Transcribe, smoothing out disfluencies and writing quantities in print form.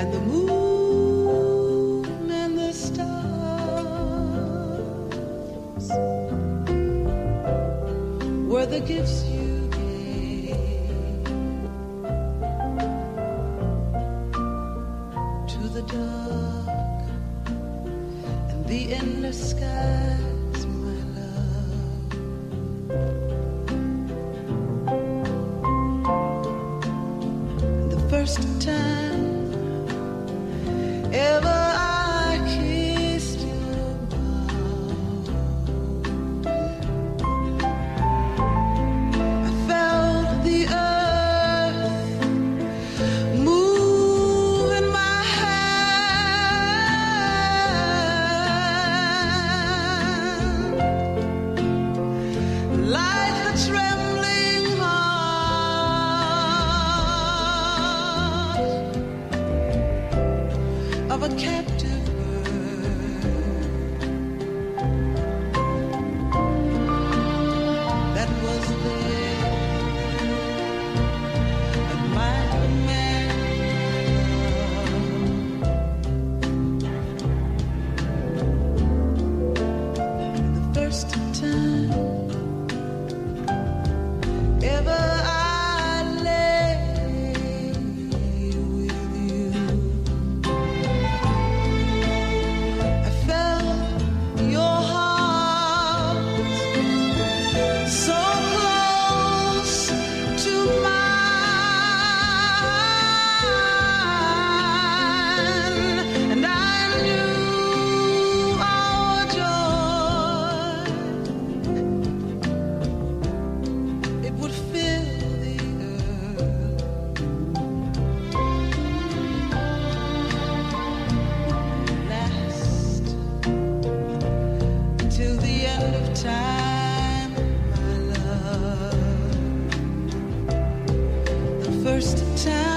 and the moon and the stars were the gifts you gave to the dark and the endless skies, my love. The first time ever I kissed your mouth, I felt the earth move in my hand, like the trembling heart of a captive bird that was there at my command. The first time ever I lay with you, I felt your heart so close to mine, and I knew our joy, it would fill the earth, last till the end of time, my love. The first time